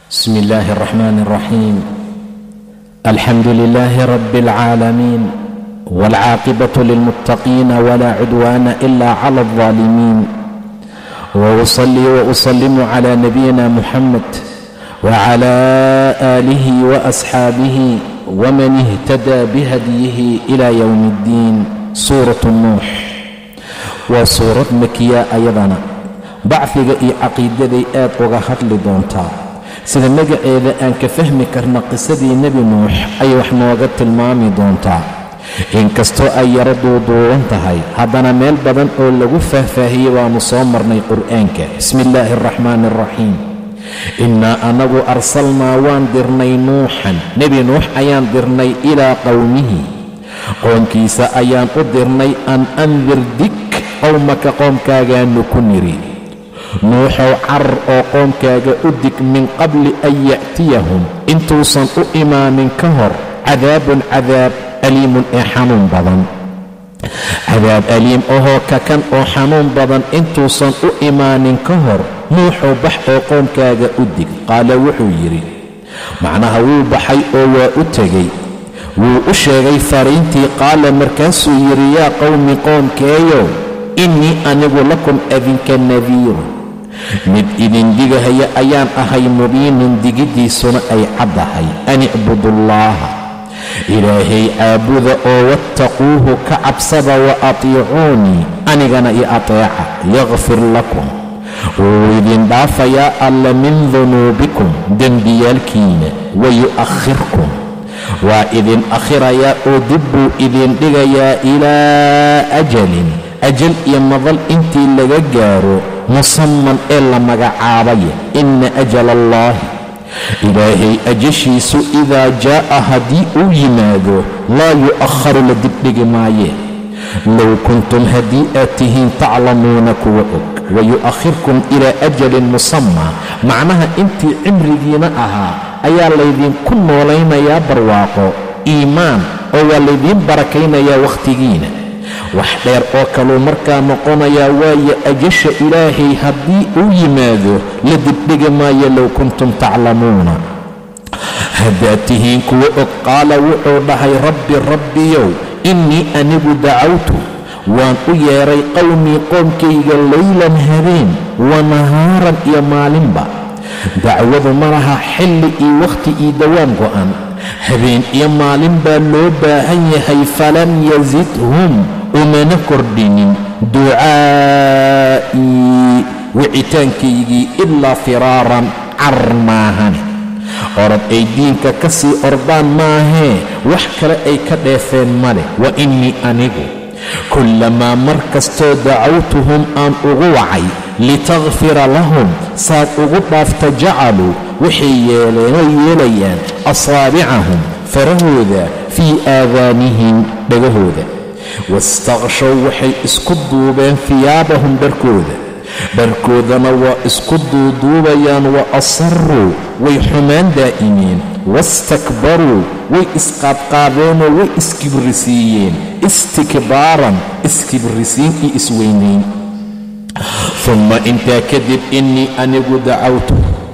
بسم الله الرحمن الرحيم. الحمد لله رب العالمين، والعاقبة للمتقين ولا عدوان إلا على الظالمين، وأصلي وأسلم على نبينا محمد وعلى آله وأصحابه ومن اهتدى بهديه إلى يوم الدين. سورة النوح وسورة مكية أيضا bacfiga iyo caqiidaday aad uga hadli doontaa. sida magaceeda aan ka fahmi karna qisadii nebi nuux ayay wax nooga tilmaami doontaa. inkastoo ay yaro duuduuban tahay, haddana meel badan oo lagu faahfaahiyey waanu soo marnay qur'aanka. bismi illaahi araxmaani araxiim. innaa anagu arsalnaa waan dirnay nuuxan, nebi nuux ayaan dirnay ilaa qowmihi, qoomkiisa ayaan u dirnay an andir dig qowmaka, qoomkaagaanu ku niri nuuxow carar oo qoomkaaga u dig min qabli an ya'tiyahum, intuusan u imaanin ka hor cadaabun cadaab aliimun ee xanuun badan. cadaab aliim ahoo kakan oo xanuun badan intuusan u imaanin ka hor nuuxow bax oo qoomkaaga u dig. qaala wuxuu yidhi, macnaha wuu baxay oo waa u tegey, wuu u sheegay fariintii. qaala markaasuu yidhi, yaa qowmi qoomkeeyow, innii anigu lakum adinka nadiirun, mid idin digahaya ayaan ahay, mubiinun digiddiisuna ay caddahay. an icbudullaaha, ilaahay caabuda oo wattaquuhu ka cabsada, wa atiicuunii, anigana i ateeca. yakfir lakum, wuu idin dhaafayaa alla min dunuubikum, dembiyaalkiina, wayu'akhirkum, waa idin akhirayaa oo dib buu idin dhigayaa ilaa ajalin, ajal iyo madal intii laga gaaro, musamman ee la magacaabaya. inna ajala allaahi, ilaahay ajashiisu idaa jaa'a haddii uu yimaado, laa yu'akharu la dibdhigi maaye. low kuntum haddii aad tihiin taclamuuna kuwa og, wayu'akhirkum ilaa ajalin musammaa, macnaha intii cimrigiina ahaa ayaa laydinku noolaynayaa barwaaqo iimaan, oo waa laydiin barakaynayaa wakhtigiina. wax dheer oo kaluu markaa noqonayaa, waayo ajasha ilaahay haddii uu yimaado la dibdhigi maayo. low kuntum taclamuuna, haddaad tihiin kuwa og. qaala wuxuu dhahay, rabbi rabbiyow, innii anigu dacawtu waan u yeedhay qowmii qoomkayga laylan habeen, wa nahaaran iyo maalinba. dacwadu ma laha xilli iyo wakhti iyo dawaan go'an, habeen iyo maalin baa loo baahan yahay. falam yazidhum, umana kordhinin ducaa'ii, wicitaankaygii, ilaa firaaran, carar maahane. orod ay diinka ka sii ordaan maahee, wax kale ay ka dheefeen ma leh. wa innii anigu kullamaa mar kastoo dacawtuhum aan ugu wacay, litakfira lahum, saad ugu dhaafta, jacaluu waxay yeelayaan asaabicahum, farahooda, fii aadaanihim, dhagahooda. wastakhshow, waxay isku duubeen fiyaabahum, dharkoodana waa isku duuduubayaan. wa asarruu, way xumaan daa'imeen. wastakbaruu, way isqaadqaadeenoo way iskibrisiiyeen. istikbaaran, iskibrisiin iyo isweynayn. uma intaa kadib, innii anigu dacawtu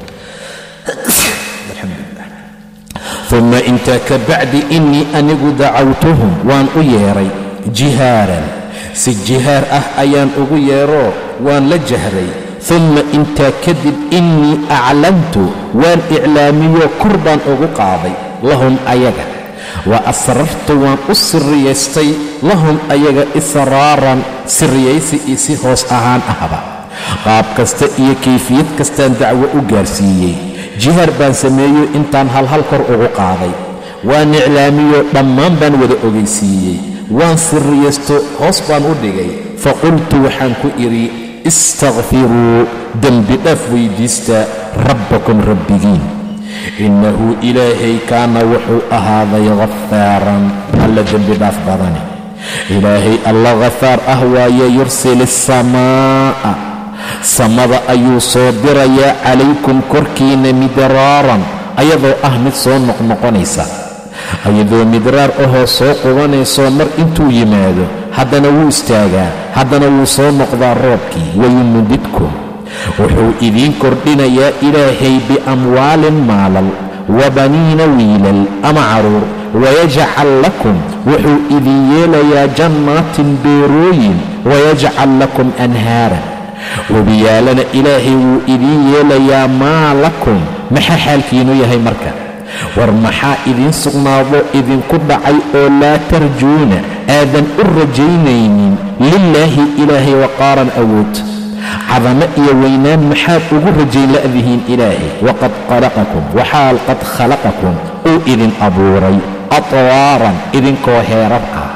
uma intaa ka bacdi, innii anigu dacawtuhum, waan u yeedhay jihaaran, si jihaar ah ayaan ugu yeedhoo waan la jahray. uma intaa kadib, innii aclantu, waan iclaamiyoo kor baan ugu qaaday, lahum ayaga. wa asrartu, waan u siriyaystay, lahum ayaga, israaran, siriyaysi iyo si hoos ahaan ahba. qaab kasta iyo kayfiyad kastaan dacwo u gaarsiiyey. jihaar baan sameeyo, intaan halhal kor ugu qaaday, waan iclaamiyoo dhammaan baan wada ogaysiiyey. waan siriyaysto, hoos baan u dhigay. faqultu, waxaan ku idhi, istakfiruu, dembi dhaaf weydiista, rabbakum rabbigiin, innahu ilaahay kaana wuxuu ahaaday ghafaaran, alla dembi dhaaf badane. ilaahay alla ghafaar ah waaye. yursil asamaa'a, samada ayuu soo dirayaa, calaykum korkiina, midraaran, ayadoo ah mid soo noqnoqonaysa, ayadoo midraar ahoo soo qubanayso. mar intuu yimaado haddana wuu istaagaa, haddana wuu soo noqdaa roobkii. wayumdidkum, wuxuu idiin kordhinayaa ilaahay biamwaalin maalal wabaniina wiilal ama caruur wayajcal lakum wuxuu idin yeelayaa jannaatin beerooyin wayajcal lakum anhaaran webiyaalana ilaahay wuu idiin yeelayaa maa lakum maxaa xaalkiinu yahay marka war maxaa idiin sugnaado idinku dhacay oo laa tarjuuna aadan u rajaynaynin lilaahi ilaahay waqaaran awood cadamo iyo weynaan maxaad ugu rajayn la'dihiin ilaahay waqad khalaqakum waxaal qad khalaqakum uu idin abuuray atwaaran idinkoo heerar ah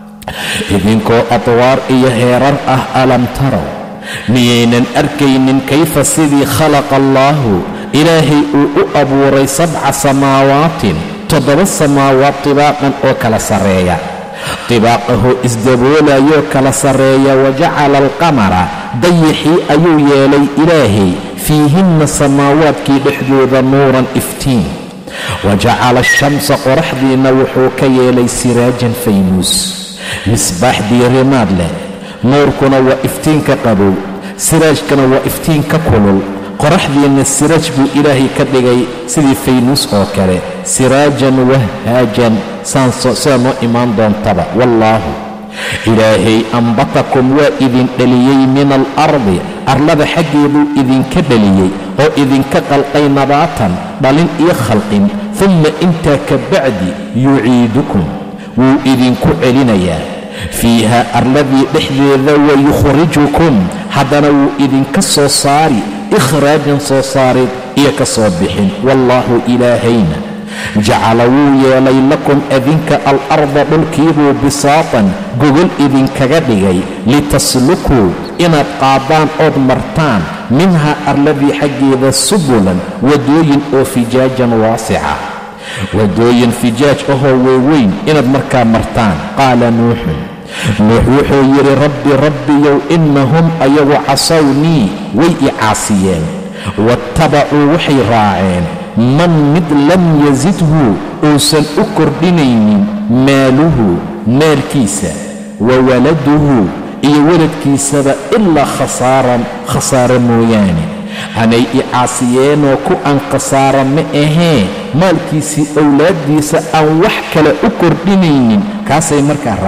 idinkoo atwaar iyo heerar ah alam taraw miyaynan arkaynin kayfa sidii khalaqa allaahu ilaahay uu u abuuray 7 samaawaatin 7 samaawaad tibaaqan oo kala sarreeya tibaaqahoo isdaboolayoo kala sarreeya wajacala alqamara dayixii ayuu yeelay ilaahay fiihinna samaawaadkii dhexdooda nuuran iftiin wajacala ashamsa qoraxdiina wuxuu ka yeelay siraajan faynuus misbaax diirimaad leh nuurkuna waa iftiinka qabow siraajkana waa iftiinka kulul qoraxdiina siraaj buu ilaahay ka dhigay sidii faynuus oo kale siraajan wahaajan sida noo imaan doontaba wallaahu ilaahay ambatakum waa idin dhaliyey min alardi arlada xaggeeduu idinka dhaliyey oo idinka qalqay nabaatan dhalin iyo khalqin uma intaa ka bacdi yuciidukum wuu idinku celinayaa fiiha arladii dhexdeeda wayukhrijukum haddana wuu idinka soo saari ikhraajan soo saarid iyo ka soo bixin wallaahu ilaahayna jacala wuu yeelay lakum adinka alarda dhulkiibuu bisaatan gogol idinkaga dhigay litaslukuu inaad qaadaan ood martaan minhaa arladii xaggeeda subulan wadooyin oo fijaajan waasica wadooyin fijaaj ahoo weeweyn inaad markaa martaan qaala nuuxun nuux wuxuu yidhi rabbiyow innahum ayagu casawnii way i caasiyeen waattabacuu waxay raaceen man mid lam yasidhu uusan u kordhinaynin maaluhu maalkiisa wa waladuhu iyo waladkiisaba ilaa khasaaro mooyaane anay i caasiyeenoo ku aan khasaara ma ahee maalkiisii owlaaddiisa aan wax kale u kordhinaynin kaasay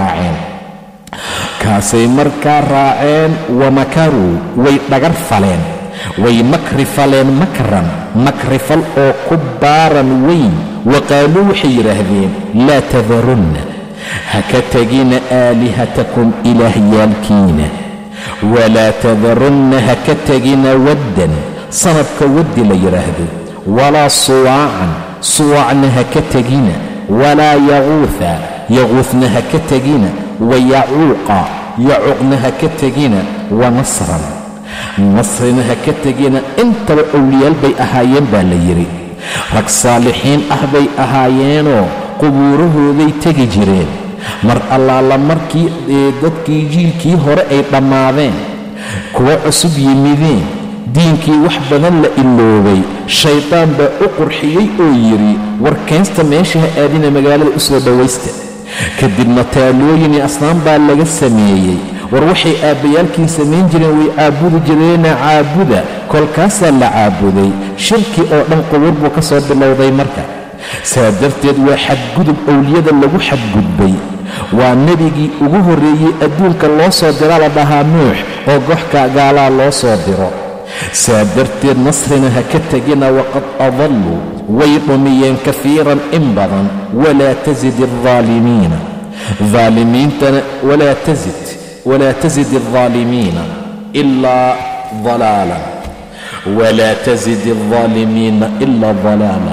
markaa raaceen wamakaruu way dhagar faleen way makri faleen makran makrifal oo ku baaran weyn waqaaluu waxay yidhaahdeen laa tadarunna ha ka tegina aalihatakum ilaahyaalkiina walaa tadarunna ha ka tegina waddan sanadka waddi la yidhaahdo walaa suwaacan suwaacna ha ka tegina walaa yaquuha yaquuhna ha ka tegina wayacuuqa yacuuqna ha ka tegina wanasran nasrina ha ka tegina intaba owliyaal bay ahaayeen baa la yidhi rag saalixiin ah bay ahaayeenoo qubuurahooday tegi jireen mar allaala markii dadkii jiilkii hore ay dhammaadeen kuwa cusub yimideen diinkii wax badan la iloobay shaydaan baa u qurxiyey oo yidhi warkeensta meesha ha aadina magaalada u soo dhowaysta kadibna taalooyin iyo asnaan baa laga sameeyey war waxay aabbayaalkii samayn jireen way caabudi jireena caabuda kolkaasaa la caabuday shirki oo dhan qubuur buu ka soo bilowday marka saa darteed waa xadgudub owliyada lagu xadgudbay waa nebigii ugu horreeyey adduunka loo soo dira la dhahaa nuux oo goxka gaalaa loo soo diro saa darteed nasrina ha ka tegina waqad adalluu way dhumiyeen kafiiran in badan walaa tasid aldaalimiina aalimiintana walaa tasid aldaalimiina ilaa dalaalan walaa tasid aldaalimiina ilaa dalaala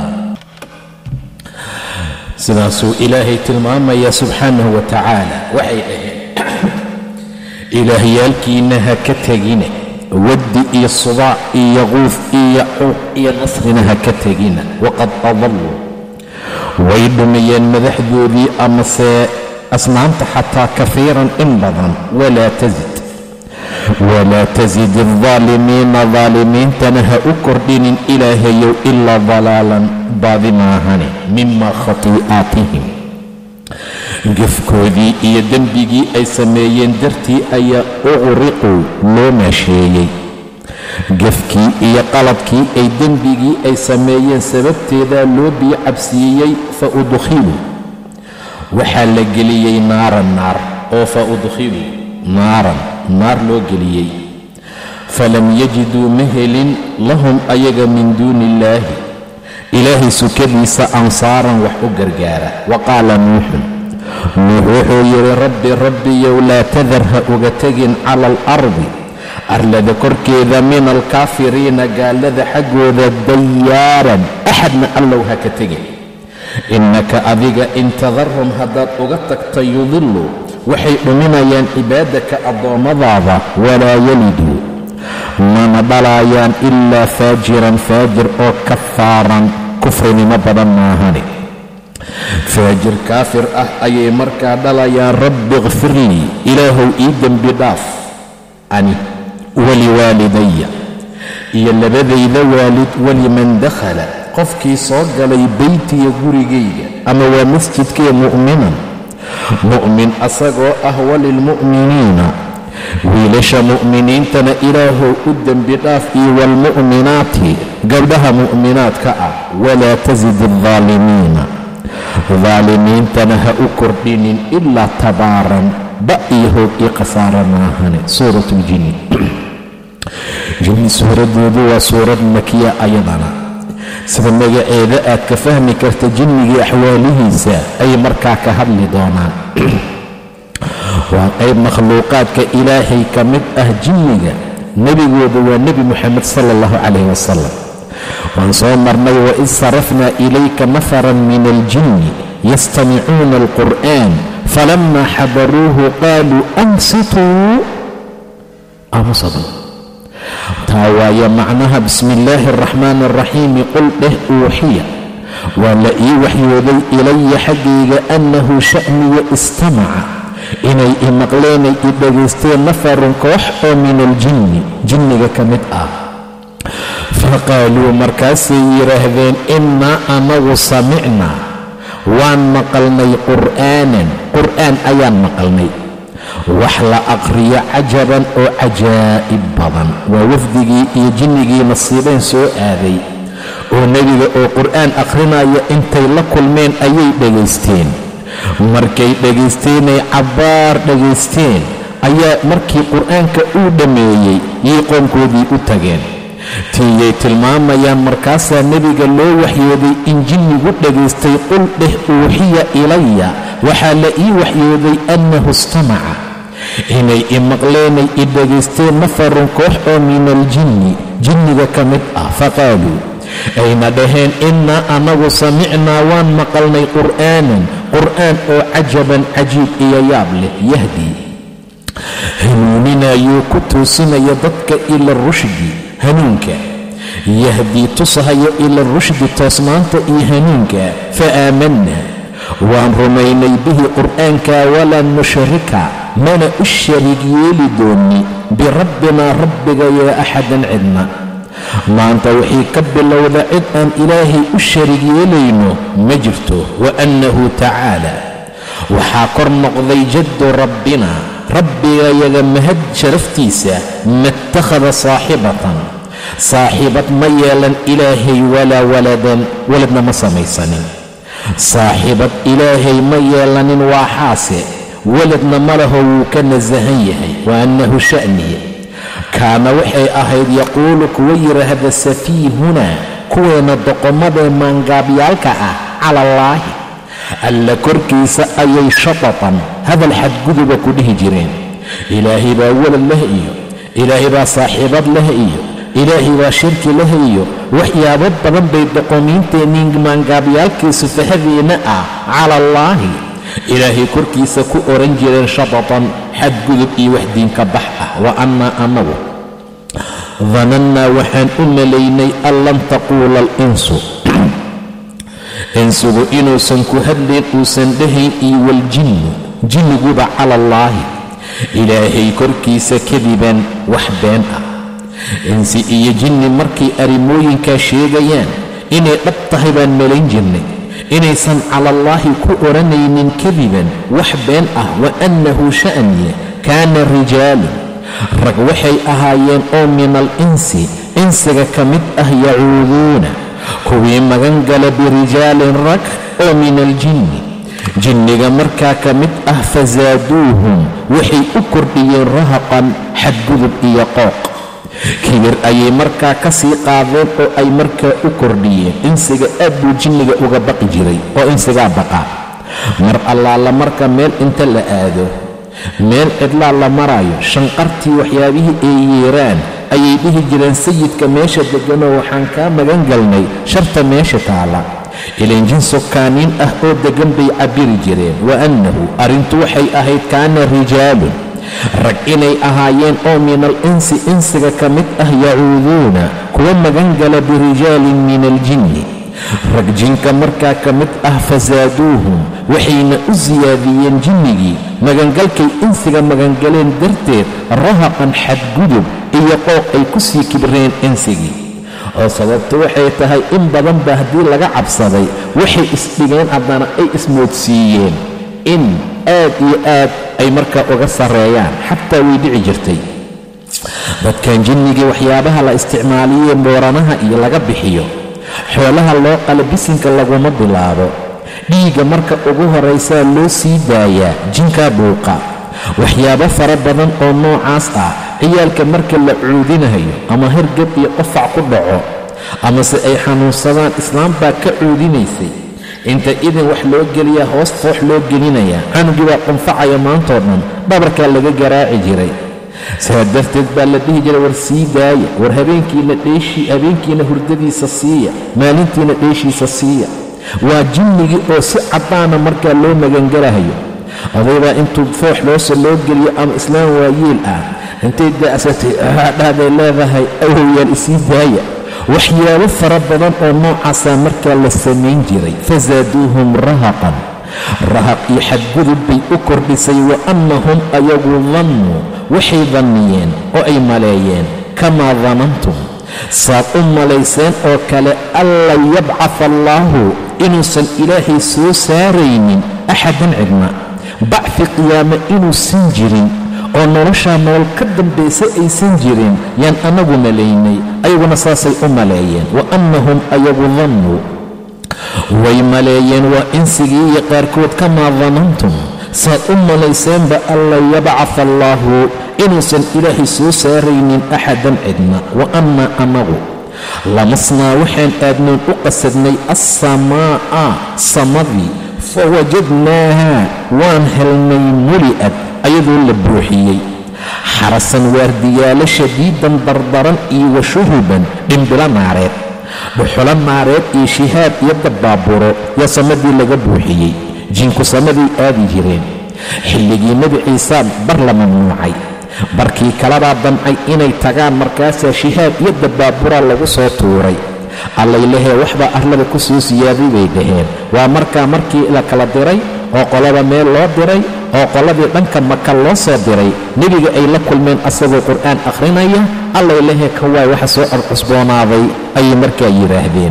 sidaasuu ilaahay tilmaamaya subxaanahu wa tacaala waxay dhaheen ilaahyaalkiina ha ka tegina waddi iyo subaac iyo yaquuf iyo yacuuq iyo nasrina ha ka tegina waqad adalluu way dhumiyeen madaxdoodii amase asnaamta xataa kafiiran in badan walaa tasid aldaalimiina daalimiintana ha u kordhinin ilaahayow ilaa dalaalan baadi maahane mima khatii'aatihim gefkoodii iyo dembigii ay sameeyeen dartii ayaa uqriquu loo maasheeyey gefkii iyo qaladkii ay dembigii ay sameeyeen sababteedaa loo biyo cabsiiyey fa udkhiluu waxaa la geliyey naaran naar oo fa udkhiluu naaran naar loo geliyey falam yajiduu ma helin lahum ayaga min duuni illaahi ilaahay sukadiisa ansaaran wax u gargaara wa qaala nuuxun nuux wuxuu yidhi rabbiyow laa tadar ha uga tegin cala alardi arlada korkeeda min alkaafiriina gaalada xaggooda dayaaran axadna allow ha ka tegin innaka adiga in tadarhum haddaad uga tagta yudilu waxay dhuminayaan cibaadaka addoommadaada walaa yaliduu mana dhalaayaan ilaa faajiran faajir oo kafaaran kufrinimo badan maahane faajir kaafir ah ayay markaa dhalayaan rabbi ikfir lii ilaahow ii dembi dhaaf ani waliwaalidaya iyo labadayda waalid waliman dakhala qofkii soo galay beytiya gurigayga ama waa masjidkee mu'min asagoo ah walilmu'miniina wiilasha mu'miniintana ilaahow u dembi dhaaf iyo waalmu'minaati gabdhaha mu'minaadka ah walaa tasidi aldaalimiina daalimiintana ha u kordhinin ilaa tabaaran ba iyo hoog io khasaara maahane suurat ljinni jinni suuradeedu waa suurad makiya ayadana sida magaceeda aad ka fahmi karta jinnigii axwaalihiisa ay markaa ka hadli doonaan waa qayb makhluuqaadka ilaahay ka mid ah jinniga nebigooda waa nebi moxamed sala allahu calayh wasalam waan soo marnay waid sarafnaa ilayka nafaran min aljinni yastamicuuna alqur'aan falama xadaruuhu qaaluu ansituu aamusada taa waaye macnaha bismi illaahi araxmaani araxiimi qul dheh uuxiya waa la ii waxyooday ilaya xaggayga annahu sha'niya istamaca inay i maqleenay i dhagaysteen nafarun koox oo min aljinni jinniga ka mid ah faqaaluu markaasay yidhaahdeen innaa anagu samicnaa waan maqalnay qur'aan ayaan maqalnay wax la aqriyo cajaban oo cajaa'ib badan waa wafdigii iyo jinnigii nasiibeen soo aaday oo nebiga oo qur'aan akhrinaya intay la kulmeen ayay dhagaysteen markay dhagaysteenay cabbaar dhagaysteen ayaa markii qur'aanka uu dhammeeyey yay qoomkoodii u tageen tiiyay tilmaamayaan markaasaa nebiga loo waxyooday in jinnigu dhagaystay qul dheh uuxiya ilaya waxaa la ii waxyooday annahu istamaca inay i maqleenay i dhagaysteen nafarun koox oo min aljinni jinniga ka mid ah faqaaluu ayna dhaheen innaa anagu samicnaa waan maqalnay qur'aan oo cajaban cajiib iyo yaab leh yahdii hanuuninayuu ku toosinaya dadka ila rushdi hanuunka yahdii tusahayo ila rushdi toosnaanta iyo hanuunka fa aamanna waan rumaynay bihi qur'aanka walan nushrika mana u shariig yeeli doonni birabbinaa rabbigaya axadan cidna maanta wixii ka bilowda cid aan ilaahay u shariig yeelayno ma jirto wa annahu tacaala waxaa kor noqday jaddu rabbina rabbigayaga mahad sharaftiisa ma ittakhada saaxibatan saaxibad ma yeelan ilaahay walaa waladan waladna ma samaysanin saaxibad ilaahay ma yeelanin waa xaase waladna ma laho wuu ka nasahan yahay wa annahu sha'niya kaana waxay ahayd yaquulu kuwa yidhaahda safiihuna kuweena doqommadee maangaabyaalka ah cala allaahi alla korkiisa ayay shatatan hadal xadguduba ku dhihi jireen ilaahay baa walad leh iyo ilaahay baa saaxiibad leh iyo ilaahay baa shirki leh iyo waxyaabo badan bay doqomiinteenii maangaabyaalkii sufahadeenna ah cala allaahi ilaahay korkiisa ku oran jireen shatatan xadgudub iyo wax diinka bax ah wa annaa anagu danannaa waxaan u malaynay an lan taquula alinsu insugu inuusan ku hadlayn uusan dhahayn iyo waljinnu jinniguba cala allaahi ilaahay korkiisa kadiban wax been ah insi iyo jinni markay arrimooyinkaa sheegayaan inay dhab tahay baan malayn jirnay inaysan cala allaahi ku odhanaynin kadiban wax been ah wa annahu sha'niya kaana rijaalun rag waxay ahaayeen oo min al-insi insiga ka mid ah yacuuduuna kuwii magan gala birijaalin rag oo min aljinni jinniga markaa ka mid ah fasaaduuhum waxay u kordhiyeen rahaqan xadgudub iyo qooq kibir ayay markaa ka sii qaadeen oo ay markaa u kordhiyeen insiga aad buu jinniga uga baqi jiray oo insigaa baqa mar allaala marka meel inta la aado meel cidlaa la maraayo shanqartii waxyaabihii ay yeeraan ayay dhihi jireen sayidka meesha degganoo waxaan kaa magan galnay sharta meesha taala ilaan jin sukaaniin ah oo deggan bay cabbiri jireen wa annahu arrintu waxay ahayd kaana rijaalun rag inay ahaayeen oo min al-insi insiga ka mid ah yacuuduuna kuwa magan gala birijaalin min aljinni rag jinka markaa ka mid ah fasaaduuhum waxayna u siyaadiyeen jinnigii magangalkay insiga magangaleen darteed rahaqan xadgudub iyo qooq ay ku sii kibreen insigii oo sababtu waxay tahay in badan baa haddii laga cabsaday waxay isdhigeen haddana ay ismoodsiiyeen in aad iyo aad ay markaa uga sarreeyaan xataa way dhici jirtay dadkan jinnigii waxyaabaha la isticmaaliyee mooranaha iyo laga bixiyo xoolaha loo qala bisinka laguma bilaabo dhiigga marka ugu horraysaa loo sii daayaa jinkaa dhuuqa waxyaabo fara badan oo noocaas ah ciyaalka marka la cuudinayo ama hargab iyo qofac ku dhaco amase ay xanuunsadaan islaam baa ka cuudinaysay inta idin wax loo geliyaa hoos foox loo gelinayaa canugii baa qunfacaya maantoo dhan dhabarkaa laga garaaci jiray saa darteed baa la dhihi jiray war sii daaya war habeenkiina hurdadiisa siiya maalintiina dheeshiisa siiya waa jinnigii oo si caddaana markaa loo magangalahayo odaybaa intuu foox loo geliyo ama islaam waayeel ah intay da'satay dhahday leedahay awowyaal isii daaya waxyaabo fara badan oo noocaasaa markaa la samayn jiray fasaaduuhum rahaqan rahaq iyo xadgudub bay u kordhisay wa annahum ayagu dannuu waxay danniyeen oo ay maleeyeen kamaa danantum saad u malayseen oo kale anlan yabcaa allaahu inuusan ilaahay soo saaraynin axadan cidna bacfi qiyaame inuusan jirin oo noloshaa nolol ka dambaysa aysan jirin yaan annagu malaynay ayaguna saasay u maleeyeen wa annahum ayagu dannuu way maleeyeen waa insigii iyo qaarkood kamaa danantum saad u malayseenba anlan yabcaa allaahu inuusan ilaahay soo saaraynin axadan cidna wa annaa annagu lamasnaa waxaan aadnoon u qasadnay assamaa'a samadii fawajadnaaha waan helnay muli'ad ayadoo la buuxiyey xarasan waardiyaalo shadiidan dardaran iyo washuhuban dhimbilo naareed dhuxulo naareed iyo shihaab iyo dabbaaburo yaa samadii laga buuxiyey jinku samaday aadi jireen xilligii nebi ciisaa bar la mamnuucay barkii kalabaa dancay inay tagaan markaasaa shihaab iyo dabbaaburaa lagu soo tuuray allaylahee waxbaa arlada ku soo siyaaday bay dhaheen waa markii la kala diray oo qolada meel loo diray oo qoladii dhanka maka loo soo diray nebiga ay la kulmeen asagoo qur'aan akhrinaya allaylahee ka waay waxa soo cusboonaaday ayay markaa yidhaahdeen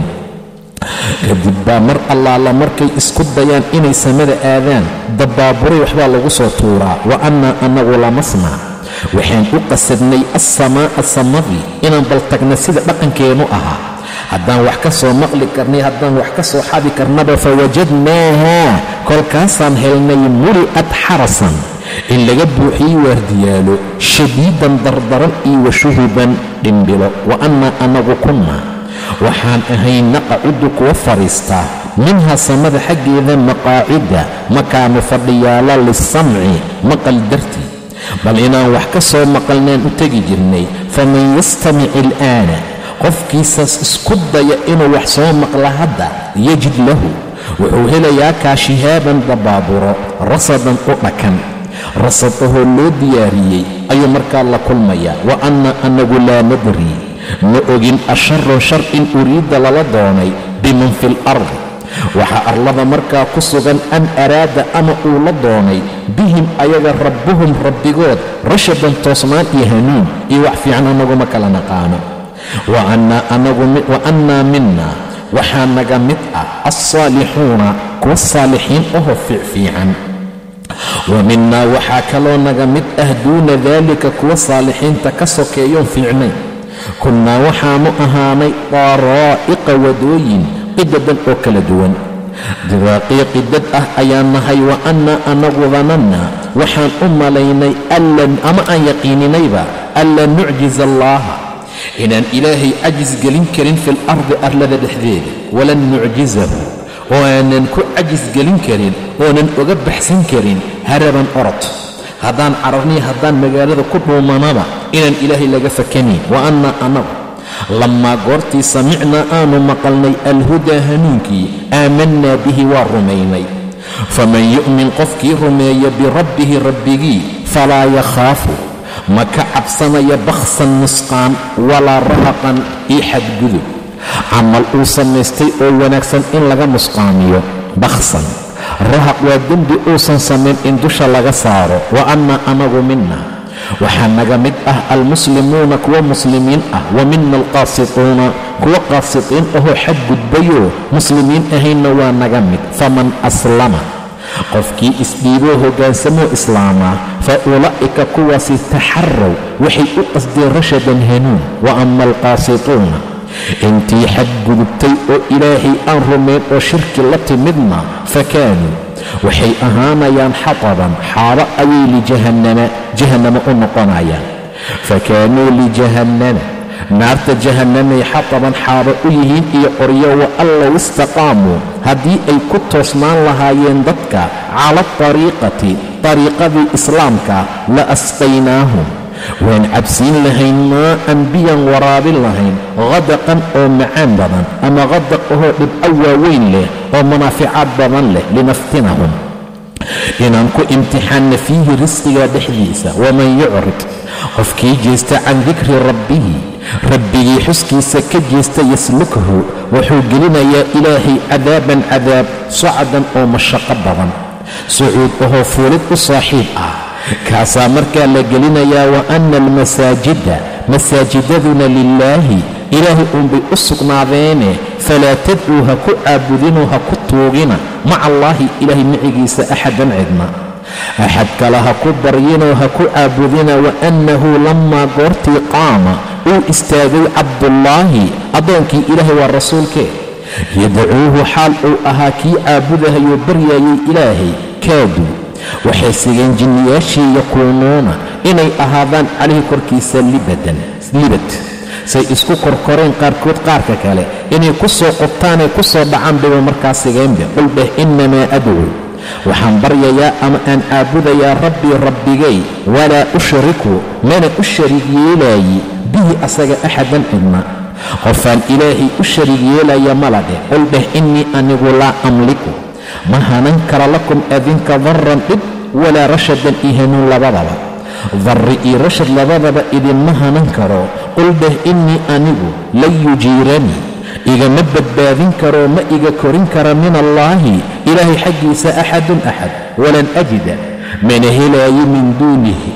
kadib baa mar allaala markay isku dayaan inay samada aadaan dabbaaburay waxbaa lagu soo tuuraa wa annaa annagu lamasnaa waxaan u qasadnay assamaa'a samadii inaan bal tagna sida dhaqankeennu ahaa haddaan wax ka soo maqli karnay haddaan wax ka soo xadi karnaba fawajadnaaha kolkaasaan helnay muli'ad xarasan in laga buuxiyey waardiyaalo shadiidan dardaran iyo washuhuban dhimbilo wa annaa annagu kunnaa waxaan ahayn naqacudu kuwa fadhiistaa minhaa samada xaggeeda maqaacida makaanu fadhiyaala lisamci maqal dartii bal inaan wax ka soo maqalnaan u tegi jirnay faman yastamic ilaana qofkiisaas isku daya inuu wax soo maqla hadda yajid lahu wuxuu helayaa kaa shihaaban dabbaaburo rasadan u dhakan rasad ahoo loo diyaariyey ayuu markaa la kulmayaa wa annaa annagu laa nadri ma ogin asharun shar in uriidda lala doonay biman fi lardi waxaa arlada markaa ku sugan an araada ama uu la doonay bihim ayaga rabbuhum rabbigood rashadan toosnaan iyo hanuun iyo wax fiican annaguma kala naqaano wa annaa minna waxaa naga mid ah alsaalixuuna kuwa saalixiin ahoo fiicfiican wa minnaa waxaa kaloo naga mid ah duuna daalika kuwa saalixiinta ka sokeeyoon fiicnayn. kunnaa waxaanu ahaanay daraa'iqa wadooyin qidadan oo kala duwan. diraaqiya qidad ah ayaan nahay. wa annaa anagu danannaa waxaan u malaynay ama aan yaqiininayba anlan nucjiza allaaha inaan ilaahay cajis gelin karin fi lardi arlada dhexdeeda, walan nucjizahu oo aanan ku cajis gelin karin oonan oga baxsan karin haraban orod. haddaan cararniya haddaan magaalada ku dhuumanaba inaan ilaahay laga fakanayn. wa annaa anagu lammaa goortii samicnaa aanu maqalnay alhudaa hanuunkii aamannaa bihi waa rumaynay. faman yu'min qofkii rumeeya birabbihi rabbigii falaa yakhaafu ma ka cabsanaya bakhsan nusqaan walaa rahaqan io xadgudub. camal uu samaystay oo wanaagsan in laga nusqaamiyo. bakhsan rahaq waa dembi uusan samayn in dusha laga saaro. wa annaa anagu minna waxaa naga mid ah almuslimuuna kuwa muslimiin ah, wa mina alqaasituuna kuwa qaasitiin ahoo xadgudbayoo muslimiin ahaynna waa naga mid. faman aslama qofkii isdhiiboo hoggaansamoo islaamaa fa ulaa'ika kuwaasi taxarrow waxay u qasdeen rashadan hanuun. wa ama alqaasituuna intii xadgudubtay oo ilaahay aan rumayn oo shirki la timidna fakaanuu waxay ahaanayaan xataban xaabo ayay lijahannama u noqonayaan. fakaanuu lijahannama naarta jahannamay xataban xaabo u yihiin iyo qoryo. wa an low istaqaamuu haddii ay ku toosnaan lahaayeen dadka cala ariiqati ariiqadii islaamka la asqaynaahum waan cabsiin lahayn maa an biyan waraabin lahayn qadaqan oo macaan badan ama qadaq ahoo dhibco waaweyn leh oo manaaficaad badan leh linaftinahum inaan ku imtixaanna fiihi risqiga dhexdiisa. waman yucrid qofkii jeesta can dikri rabbihi rabbigii xuskiisa ka jeesta yaslukhu wuxuu gelinayaa ilaahay cadaaban cadaab socdan oo mashaqo badan, sucuud ahoo fuulid u saaxiib ah. kaasaa markaa la gelinayaa. wa anna almasaajida masaajidaduna lilaahi ilaahay uunbay u sugnaadeene falaa tadcuu ha ku caabudinoo ha ku tuugina maca allaahi ilaahay micigiisa axadan cidna. axad kale ha ku baryinoo ha ku caabudina. wa annahu lammaa goortii qaama uu istaagay cabdullaahi addoonkii ilaahay waa rasuulkee yadcuuhu xaal uu ahaa kii caabudahayoo baryayay ilaahay kaaduu waxay sigeen jinniyaashii yakuunuuna inay ahaadaan calayhi korkiisa libad say isku korkoreen qaarkood qaarka kale inay ku soo qobtaanay ku soo dhacaan bayba markaa sigeenbe. qul dheh innamaa adcuu waxaan baryayaa ama aan caabudayaa rabbii rabbigay walaa ushriku mana u shariig yeelaayi bihi asaga axadan cidna. qofaan ilaahay u shariig yeelaya mala dheh. qul dheh innii anigu laa amliku ma hanan kara lakum adinka darran dhib walaa rashadan io hanuun labadaba. darri iyo rashad labadaba idinma hanan karo. qul dheh innii anigu lan yujiiranii igama badbaadin karoo ma iga korin kara min allaahi ilaahay xaggiisa axadun axad. walan ajida mana helaayi min duunihi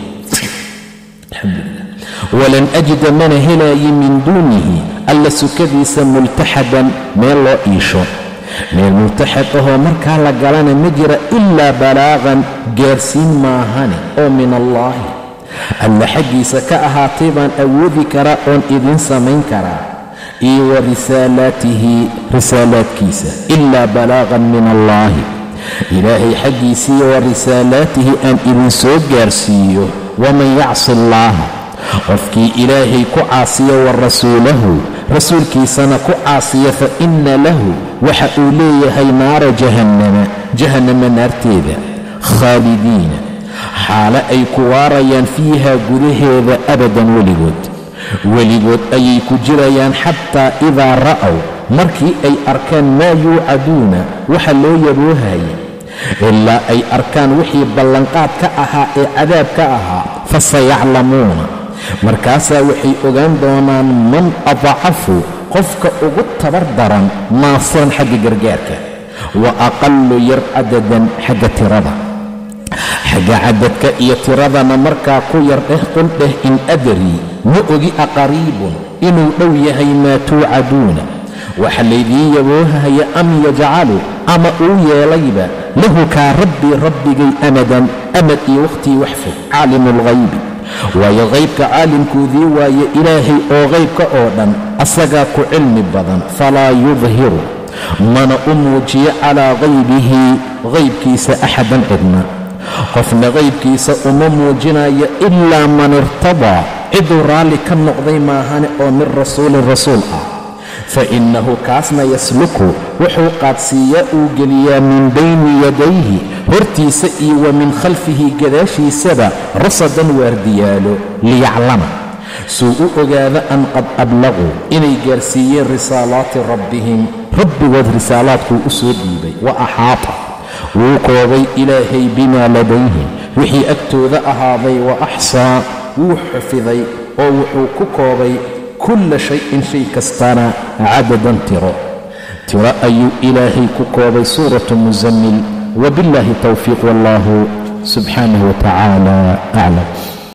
walan ajida mana helaayi min duunihi alla sukadiisa multaxadan meel loo iisho. meel multaxad ahoo markaa la galana ma jira ilaa balaaqan gaarsiin maahane oo min allaahi alla xaggiisa ka ahaatay baan awoodi karaa oon idin samayn karaa iyo wa risaalaatihi risaalaadkiisa. ilaa balaaqan min allaahi ilaahay xaggiisii wa risaalaatihi aan idin soo gaarsiiyo. waman yacsi allaaha qofkii ilaahay ku caasiyo wa rasuulahu rasuulkiisana ku caasiya fa inna lahu waxa uu leeyahay naara jahannama naarteeda khaalidiina xaalo ay ku waarayaan fiihaa gudaheeda abadan weligood ayay ku jirayaan. xataa idaa ra'ow markii ay arkaan maa yuucaduuna waxa loo yaboohayay ilaa ay arkaan wixii ballanqaad ka ahaa ee cadaab ka ahaa fasayaclamuuna markaasaa waxay ogaan doonaan man adcafu qofka ugu tabar daran naasiran xagga gargaarka wa aqallu yar cadadan xagga tirada xagga cadadka iyo tiradana markaa ku yar qul dheh in adrii ma ogi aqariibun inuu dhow yahay maa tuucaduuna waxa laydiin yaboohaya am yajcalu ama uu yeelayba lahu kaa rabbigay amadan amad iyo wakhtii wax fog. caalimu lghaybi waayo qaybka caalimkoodii waaye ilaahay oo qaybka oo dhan asagaa ku cilmi badan. falaa yudhiru mana u muujiyo calaa qaybihi qaybkiisa axadan cidna, qofna qaybkiisa uma muujinayo ilaa man irtadaa ciduu raalli ka noqday maahane oo min rasuulin rasuul ah. fa innahu kaasna yasluku wuxuu qaadsiiyaa uu geliyaa min bayni yadayhi hortiisa iyo wa min khalfihi gadaashiisaba rasadan waardiyaalo liyaclama suu u ogaado an qad ablaquu inay gaarsiiyeen risaalaati rabbihim rabbigood risaalaadkuu u soo dhiibay. wa axaata wuu koobay ilaahay bimaa ladayhim wixii agtooda ahaaday. wa axsaa wuu xafiday oo wuxuu ku koobay kulla shayin shay kastana cadadan tiro ayuu ilaahay ku koobay. suuratu muzammil. wabillaahi towfiiq. wallaahu subxaanahu wa tacaala aclam.